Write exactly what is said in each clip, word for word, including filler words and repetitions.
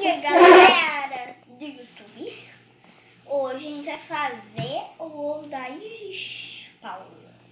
dia, galera do YouTube. Hoje a gente vai fazer o ovo da Iris Paula.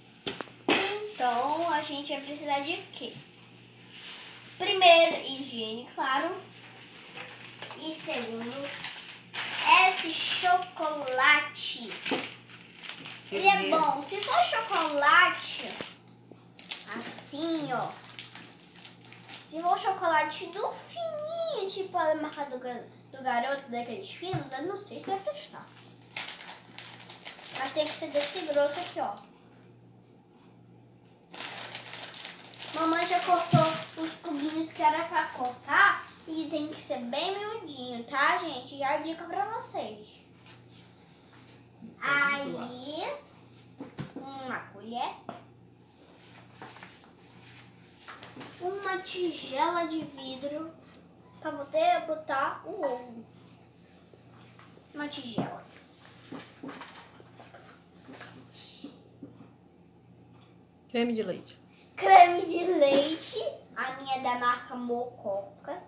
Então a gente vai precisar de quê? Primeiro, higiene, claro. E segundo, esse chocolate. Ele é bom. Se for chocolate assim, ó. Se for chocolate do fininho, tipo a marca do, do garoto, daqueles finos, eu não sei se vai prestar. Mas tem que ser desse grosso aqui, ó. Mamãe já cortou os cubinhos que era pra cortar e tem que ser bem miudinho, tá, gente? Já dica pra vocês. Aí, uma colher. Uma tigela de vidro para poder botar o ovo. Uma tigela. Creme de leite. Creme de leite. A minha é da marca Mococa.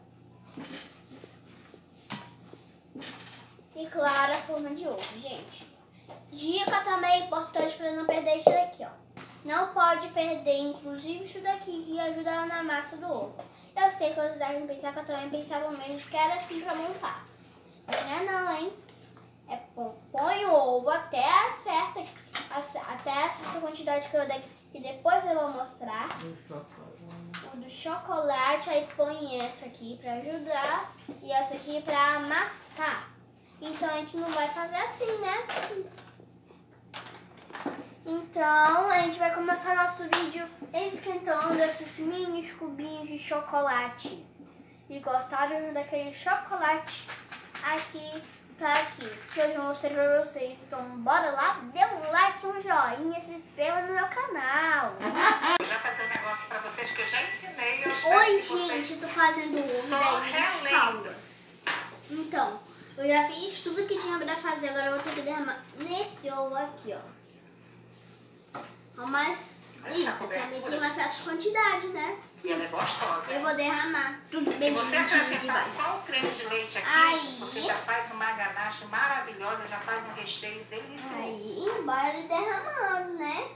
E claro, a forma de ovo, gente. Dica também importante para não perder isso daqui, ó. Não pode perder, inclusive, isso daqui que ajuda na massa do ovo. Eu sei que vocês devem pensar que eu também pensava menos que era assim pra montar. Mas não é não, hein? É põe o ovo até a certa, até a certa quantidade que eu dei, que depois eu vou mostrar. O do chocolate, aí põe essa aqui pra ajudar e essa aqui pra amassar. Então a gente não vai fazer assim, né? Então, a gente vai começar nosso vídeo esquentando esses mini cubinhos de chocolate. E gostaram daquele chocolate aqui, tá aqui, que eu já mostrei pra vocês. Então, bora lá, dê um like, um joinha, se inscreva no meu canal. Eu já fazer um negócio pra vocês que eu já ensinei. Eu Oi, gente, eu tô fazendo o ovo da Iris Paula. Então, eu já fiz tudo que tinha pra fazer, agora eu vou ter que derramar nesse ovo aqui, ó. Mas dica, também tem uma certa quantidade, né? E ela é gostosa. Eu vou derramar tudo bem. Se você acrescentar só o creme de leite aqui, aí você já faz uma ganache maravilhosa, já faz um recheio delicioso. Aí, bora derramando, né?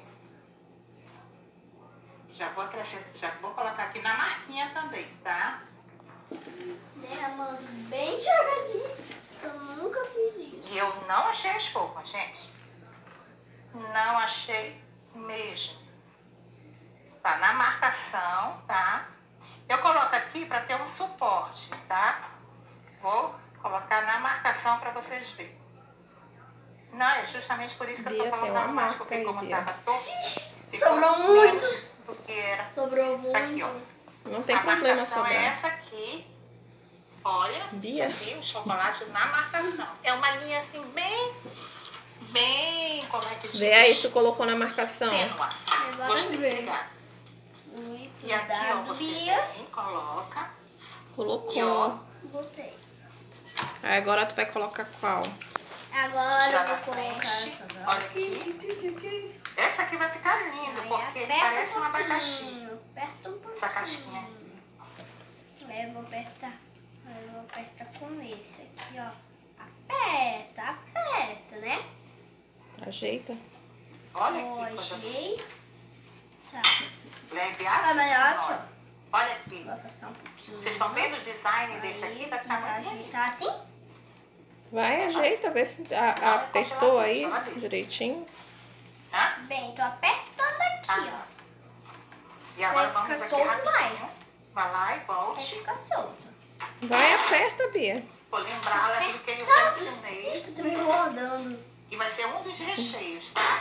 Já vou acrescentar, já vou colocar aqui na marquinha também, tá? Derramando bem devagarzinho. Eu nunca fiz isso. E eu não achei as formas, gente. Não achei mesmo. Tá na marcação, tá? Eu coloco aqui para ter um suporte, tá? Vou colocar na marcação para vocês verem. Não, é justamente por isso que Bia, eu tô colocando mais, porque aí, como Bia. tava todo... Sobrou muito. Do que era. Sobrou muito. Aqui, ó. Não tem a problema marcação sobrar. é essa aqui. Olha, Bia. aqui o chocolate na marcação. É uma linha assim bem... Bem, como é que diz? Vê aí se tu colocou na marcação. Tênua. Gostei, obrigada. Muito E aqui, ó, cuidado, você Bia. vem, coloca. Colocou. E, ó, Botei. Aí agora tu vai colocar qual? Agora tirar eu da vou colocar frente. essa Olha aqui. Essa aqui vai ficar linda, Aí porque aperta parece um um abacaxi. pouquinho, aperta um pouquinho. Essa casquinha aqui. Aí eu vou apertar. Aí eu vou apertar com esse aqui, ó. Aperta, aperta, né? Ajeita. Olha aqui. Coisa Hoje. Tá. leve Tá assim, melhor aqui, olha. Olha aqui. Vou afastar um pouquinho. Vocês estão vendo o design Aí, desse aqui? Vai ficar tentar muito bonito. ajeitar assim? Vai, ajeita, vê se a- a- apertou aí direitinho. Hã? Bem, tô apertando aqui, Ah. ó. E agora Se vamos ficar aqui solto, vai. rapidinho. Vai lá e Aí volte. fica solto. Vai, aperta, Bia. Vou lembrar daquilo que eu já ensinei. Ixi, tá transbordando. E vai ser um dos recheios, tá?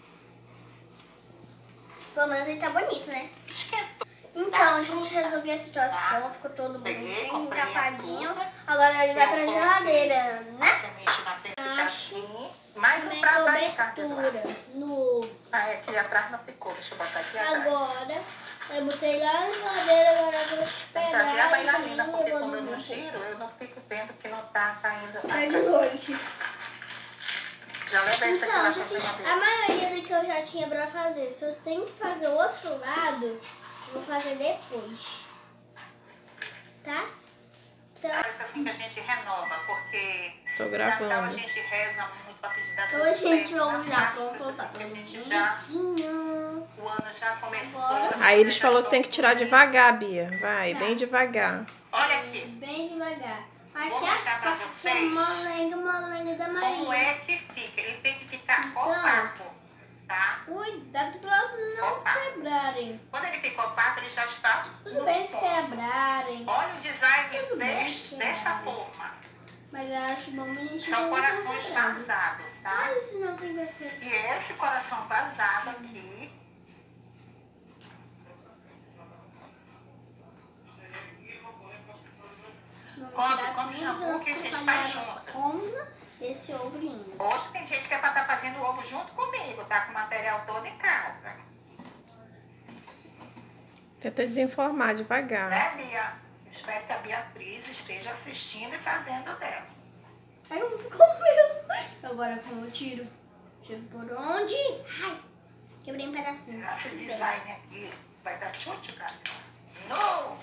Pelo menos ele tá bonito, né? Esquentou. Então, a gente resolveu a situação, ficou todo Peguei, bonitinho, comprei a encapadinho. fruta. Agora ele vai pra Eu coloquei geladeira, A né? semente na frente fica assim. Mais um Também prato aí, tá? cobertura no... Ah, aqui atrás não ficou. Deixa eu botar aqui atrás. Agora, eu botei lá na geladeira, agora eu vou Tem que esperar. trazer a e bailarina, também porque eu vou como eu não dormir. giro, eu não fico vendo que não tá caindo. a É de cabeça. noite. Já leva isso aqui Então, lá já pra fiz a geladeira. maioria do que eu já tinha pra fazer. Se eu tenho que fazer o outro lado, eu vou fazer depois. Tá? Então, Essa assim que a gente renova, porque Tô Natal a gravando. gente reza muito pra pedir da Então, gente, certo, vamos na já. Páscoa, Pronto, tá porque tudo a gente já, bonitinho. o ano já começou. Agora. Aí eles falou que tem que tirar devagar, Bia. Vai, Tá. bem devagar. Olha aqui, Bem devagar. Vou Aqui mostrar as pra costas que é vocês molenga, molenga da como Maria. é que fica. Ele tem que ficar Então. opaco, tá? Cuidado pra elas não Opa. quebrarem. Quando ele fica opaco, ele já está Tudo no bem se ponto. quebrarem. Olha o design Tudo bem, des- se desta quebrarem. forma. Mas eu acho bom bonitinho. São não corações quebrando. vazados, tá? Mas isso não tem defeito. E esse coração vazado aqui, Vamos Come, tirar come tudo, jambu que a gente espalhar faz essa junto. onda desse ovo lindo. hoje tem gente que é pra estar fazendo ovo junto comigo, tá? Com o material todo em casa. Tenta desenformar devagar. Né, Bia? Espero que a Beatriz esteja assistindo e fazendo dela. Ai, eu vou comer. Agora como eu tiro? Tiro por onde? Ai, quebrei um pedacinho. Esse Tudo bem. design aqui vai dar chute, cara. Não!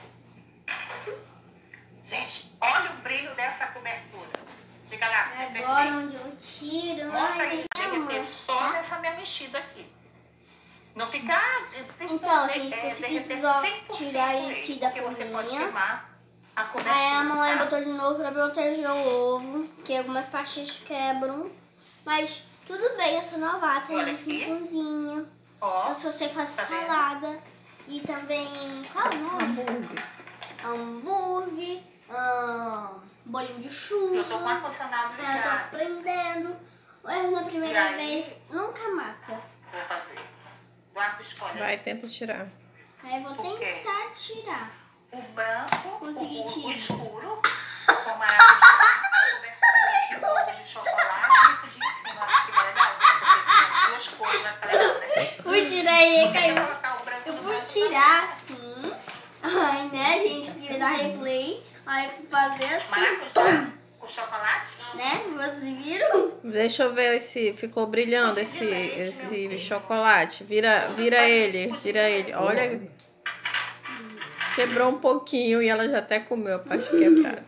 Gente, olha o brilho dessa cobertura. Diga lá, é Agora perfeito. onde eu tiro. Mostra Ai, aí, deixa tem que ter eu só tá? nessa minha mexida aqui. Não ficar... Então, gente, é, consegui derreter desó- cem por cento tirar ele, aqui da porque você pode forminha. queimar a cobertura. Aí a mamãe tá? botou de novo pra proteger o ovo, que algumas partes quebram. Mas tudo bem, eu sou novata, Olha isso aqui. não cozinha. Ó, Eu só sei fazer Tá vendo? salada. E também, qual é o nome? Hambúrguer. Hambúrguer, hum, bolinho de chuva. eu tô com o ar-condicionado Eu tô ligado. aprendendo. O erro na E primeira aí? vez nunca mata. Vou fazer. Guarda, escolhe. Vai, tenta tirar. Aí eu vou Por quê? tentar tirar. O branco, o, Consegui o, o tirar. escuro, com maravilhoso, cobertura de ovo de chocolate e pudim em cima. Acho que fica legal, né? Porque tem as duas cores, vai ficar legal, né? Fui tirar e Porque se caiu. colocar o branco Eu no fui meio, tirar assim. Aí, né, gente, queria dar replay. Aí fui fazer assim. maracujá com chocolate. Né? Vocês viram? Deixa eu ver se ficou brilhando esse, esse chocolate. Vira, vira ele, vira ele. Olha, quebrou um pouquinho e ela já até comeu a parte quebrada.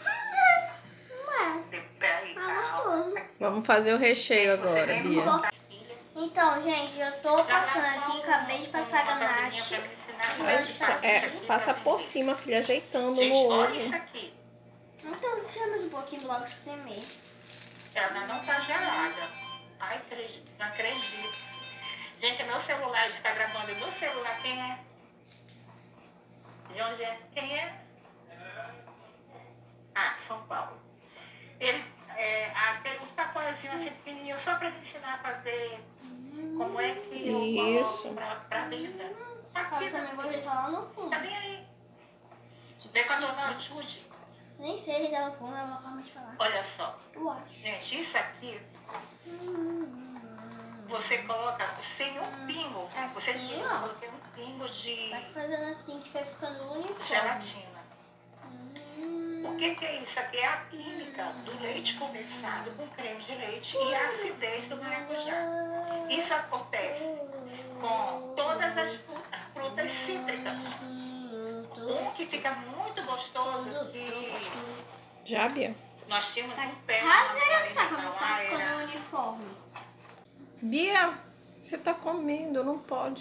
Ué, Peraí, ah, calma. gostoso. Vamos fazer o recheio agora, Bia. Então, gente, eu tô passando aqui, acabei de passar a ganache. Mas, é, passa por cima, filha, ajeitando Gente, no olha isso ovo. aqui. Então, se tiver mais um pouquinho logo de espremer. Ela não tá gelada. Ai, acredito, não acredito. Gente, meu celular está gravando. Meu celular, quem é? De onde é? Quem é? Ah, São Paulo. Ele, é, aquele um sacolezinho assim pequenininho, só para me ensinar a fazer como é que eu Isso. coloco pra, pra vida. Tá Ah, aqui, eu também vou ajeitar lá no fundo. tá bem aí. Vê quando eu não ajude. Nem sei ajeitar no fundo, é uma forma de falar. Olha só. Eu acho. Gente, isso aqui você coloca sem um pingo. Você Assim, tira, ó. tem um pingo de Vai fazendo assim que vai ficando uniforme. gelatina. Hum, O que, que é isso? Aqui é a química do leite condensado com creme de leite e a acidez do maracujá. Isso acontece com todas as frutas, frutas cítricas. Um que fica muito gostoso que Já, Bia? nós tínhamos Tá um pé quase na essa quando Natal, tá era- ficando uniforme. Bia, você tá comendo, não pode.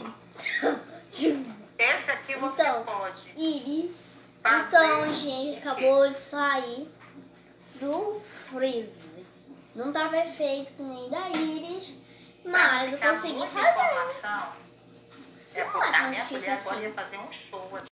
Esse aqui você Então, pode Iri. fazer. Então, gente, acabou de sair do freezer. Não tá perfeito que nem da Iris, mas eu ficar consegui muita fazer. informação, é Não porque é a tão minha difícil mulher agora assim. ia fazer um show aqui.